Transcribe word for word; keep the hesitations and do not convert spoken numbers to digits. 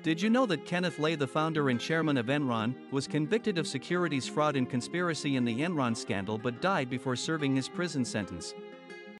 Did you know that Kenneth Lay, the founder and chairman of Enron, was convicted of securities fraud and conspiracy in the Enron scandal but died before serving his prison sentence?